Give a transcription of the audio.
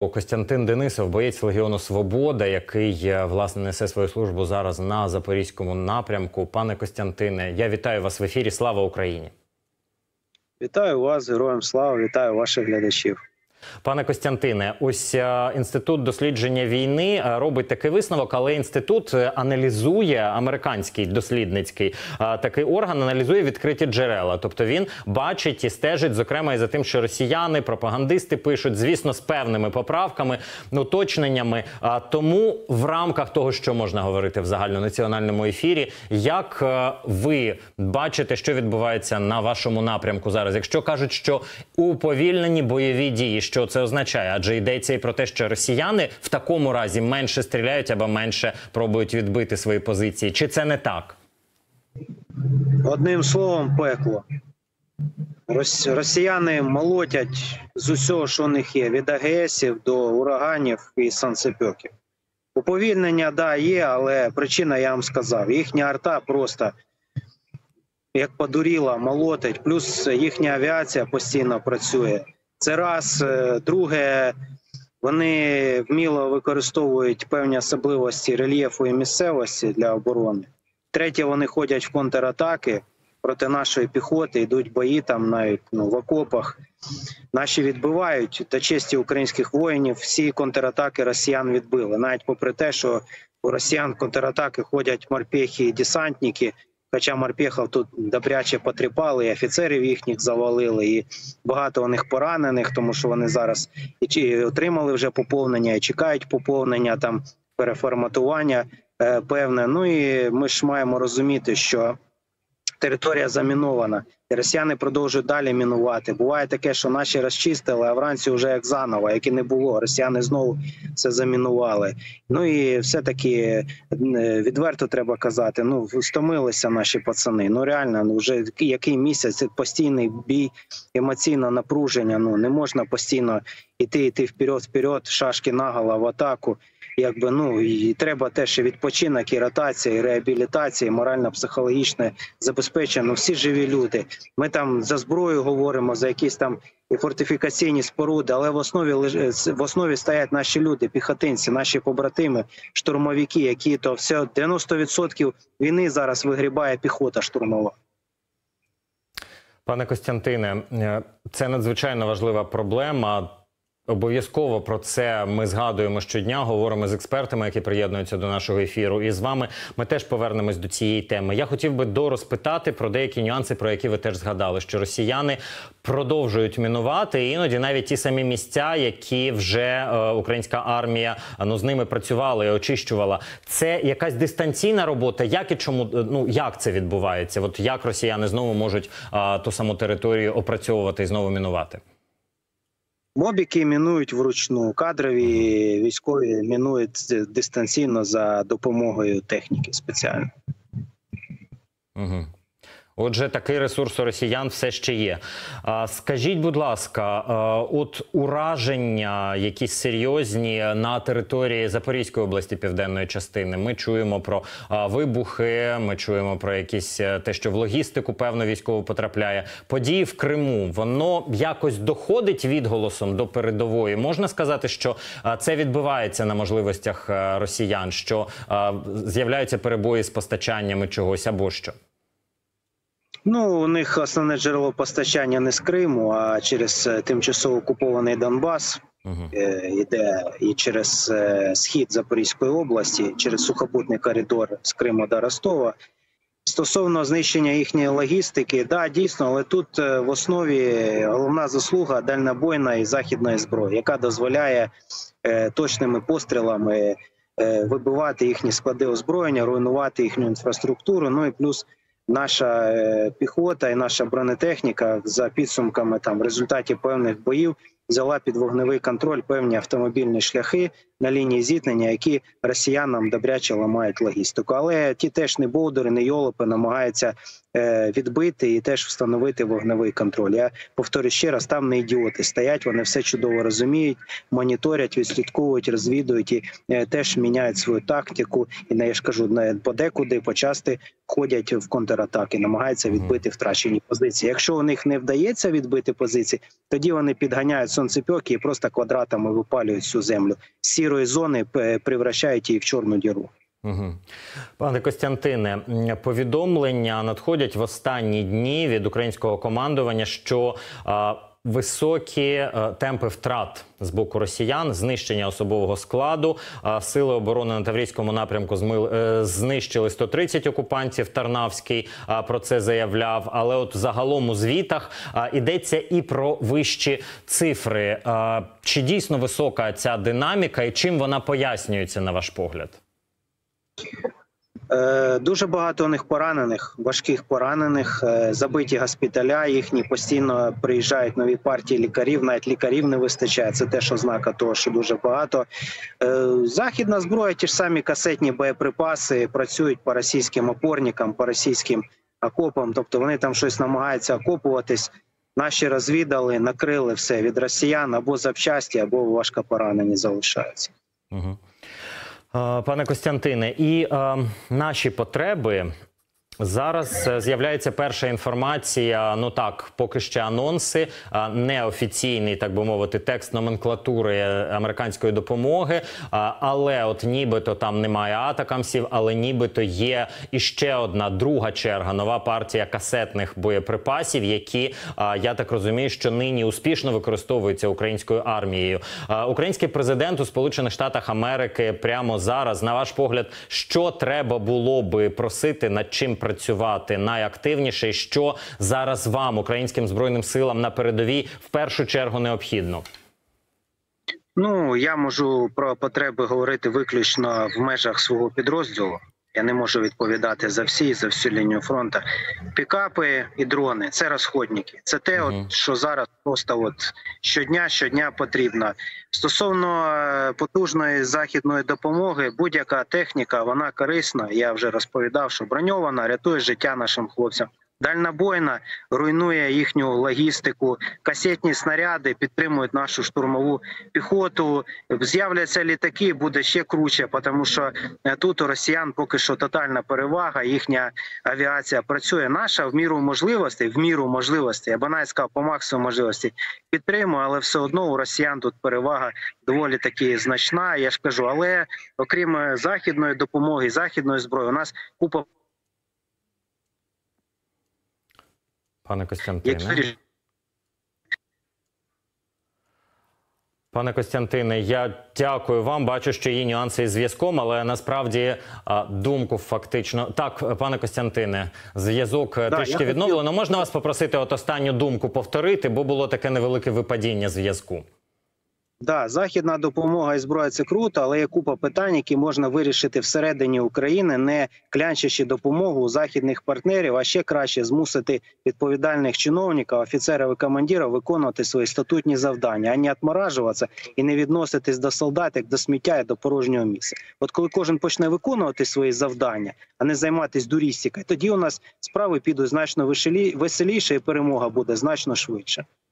Костянтин Денисов, боєць Легіону Свобода, який, власне, несе свою службу зараз на Запорізькому напрямку. Пане Костянтине, я вітаю вас в ефірі. Слава Україні! Вітаю вас, героям слава, вітаю ваших глядачів. Пане Костянтине, ось Інститут дослідження війни робить такий висновок, але інститут аналізує, американський дослідницький такий орган, аналізує відкриті джерела. Тобто він бачить і стежить, зокрема, і за тим, що росіяни, пропагандисти пишуть, звісно, з певними поправками, уточненнями. Тому в рамках того, що можна говорити в загальнонаціональному ефірі, як ви бачите, що відбувається на вашому напрямку зараз? Якщо кажуть, що уповільнені бойові дії, що це означає? Адже йдеться і про те, що росіяни в такому разі менше стріляють або менше пробують відбити свої позиції. Чи це не так? Одним словом, пекло. Росіяни молотять з усього, що у них є, від АГСів до ураганів і санцепьоків. Уповільнення, да, є, але причина, я вам сказав, їхня арта просто як подуріла, молотить, плюс їхня авіація постійно працює. Це раз. Друге, вони вміло використовують певні особливості рельєфу і місцевості для оборони. Третє, вони ходять в контратаки проти нашої піхоти, йдуть бої там навіть в окопах. Наші відбивають, до честі українських воїнів, всі контратаки росіян відбили. Навіть попри те, що у росіян в контратаки ходять морпехи і десантники, хоча морпехів тут добряче потріпали, і офіцерів їхніх завалили, і багато у них поранених, тому що вони зараз і отримали вже поповнення, і чекають поповнення, там переформатування певне. Ну і ми ж маємо розуміти, що територія замінована, і росіяни продовжують далі мінувати. Буває таке, що наші розчистили, а вранці вже як заново, як і не було. Росіяни знову все замінували. Ну і все-таки відверто треба казати, стомилися наші пацани. Реально, вже який місяць постійний бій, емоційне напруження. Не можна постійно йти вперед, шашки наголо в атаку. І треба теж і відпочинок, і ротація, і реабілітація, і морально-психологічне забезпечення. Всі живі люди. Ми там за зброю говоримо, за якісь там і фортифікаційні споруди, але в основі стоять наші люди, піхотинці, наші побратими, штурмовики, які то все 90% війни зараз вигрібає піхота штурмова. Пане Костянтине, це надзвичайно важлива проблема. Обов'язково про це ми згадуємо щодня, говоримо з експертами, які приєднуються до нашого ефіру. І з вами ми теж повернемось до цієї теми. Я хотів би дорозпитати про деякі нюанси, про які ви теж згадали, що росіяни продовжують мінувати, і іноді навіть ті самі місця, які вже українська армія з ними працювала і очищувала. Це якась дистанційна робота? Як і чому, як це відбувається? От як росіяни знову можуть ту саму територію опрацьовувати і знову мінувати? Мобіки мінують вручну, кадрові військові мінують дистанційно за допомогою техніки спеціальної. Отже, такий ресурс у росіян все ще є. Скажіть, будь ласка, от ураження якісь серйозні на території Запорізької області, південної частини. Ми чуємо про вибухи, ми чуємо про якісь те, що в логістику, певно, військово потрапляє. Події в Криму, воно якось доходить відголосом до передової? Можна сказати, що це відбувається на можливостях росіян, що з'являються перебої з постачаннями чогось або що? У них основне джерело постачання не з Криму, а через тимчасово окупований Донбас. Йде і через схід Запорізької області, через сухопутний коридор з Криму до Ростова. Стосовно знищення їхньої логістики, да, дійсно, але тут в основі головна заслуга дальнобойної і західної зброї, яка дозволяє точними пострілами вибивати їхні склади озброєння, руйнувати їхню інфраструктуру, і плюс наша піхота і наша бронетехніка за підсумками в результаті певних боїв взяла під вогневий контроль певні автомобільні шляхи на лінії зіткнення, які росіянам добряче ламають логістику. Але ті теж не бовдури, не йолопи намагаються відбити і теж встановити вогневий контроль. Я повторю ще раз, там не ідіоти стоять, вони все чудово розуміють, моніторять, відслідковують, розвідують і теж міняють свою тактику. І я ж кажу, подекуди, почасти ходять в контратаки, намагаються відбити втрачені позиції. Якщо у них не вдається відбити позиції, тоді вони підганяють сонцепьоки і просто квадратами випалюють всю землю. З сірої зони превращають її в чорну діру. Пане Костянтине, повідомлення надходять в останні дні від українського командування, що високі темпи втрат з боку росіян, знищення особового складу. Сили оборони на Таврійському напрямку знищили 130 окупантів, Тарнавський про це заявляв. Але от загалом у звітах йдеться і про вищі цифри. Чи дійсно висока ця динаміка і чим вона пояснюється, на ваш погляд? Дуже багато у них поранених, важких поранених, забиті госпіталя, їхні постійно приїжджають нові партії лікарів, навіть лікарів не вистачає, це теж ознака того, що дуже багато. Західна зброя, ті ж самі касетні боєприпаси, працюють по російським опорникам, по російським окопам, тобто вони там щось намагаються окопуватись, наші розвідали, накрили все від росіян, або запчасті, або важкопоранені залишаються. Пане Костянтине, і наші потреби. Зараз з'являється перша інформація, ну так, поки ще анонси, неофіційний, так би мовити, текст номенклатури американської допомоги, але от нібито там немає атакамсів, але нібито є іще одна, друга черга, нова партія касетних боєприпасів, які, я так розумію, що нині успішно використовуються українською армією. Український президент у Сполучених Штатах Америки прямо зараз, на ваш погляд, що треба було би просити, над чим працювати найактивніше, що зараз вам, українським Збройним силам на передовій, в першу чергу необхідно? Ну, я можу про потреби говорити виключно в межах свого підрозділу. Я не можу відповідати за всю лінію фронту. Пікапи і дрони – це розходники. Це те, що зараз просто щодня потрібно. Стосовно потужної західної допомоги, будь-яка техніка, вона корисна. Я вже розповідав, що броньована рятує життя нашим хлопцям. Дальнобойна руйнує їхню логістику, касетні снаряди підтримують нашу штурмову піхоту. З'являться літаки, буде ще круче, тому що тут у росіян поки що тотальна перевага, їхня авіація працює. Наша в міру можливостей, я б навіть сказав, по максимуму можливостей підтримує, але все одно у росіян тут перевага доволі таки значна, я ж кажу. Але окрім західної допомоги, західної зброї, у нас купа. Пане Костянтине, я дякую вам. Бачу, що є нюанси із зв'язком, але насправді думку фактично... Так, пане Костянтине, зв'язок трішки відновлено. Можна вас попросити от останню думку повторити, бо було таке невелике випадіння зв'язку? Да, західна допомога і зброя – це круто, але є купа питань, які можна вирішити всередині України, не клянчачи допомогу у західних партнерів, а ще краще змусити відповідальних чиновників, офіцерів і командирів виконувати свої статутні завдання, а не відморажуватися і не відноситись до солдат, як до сміття і до порожнього місця. От коли кожен почне виконувати свої завдання, а не займатися дурістикою, тоді у нас справи підуть значно веселіше і перемога буде значно швидше.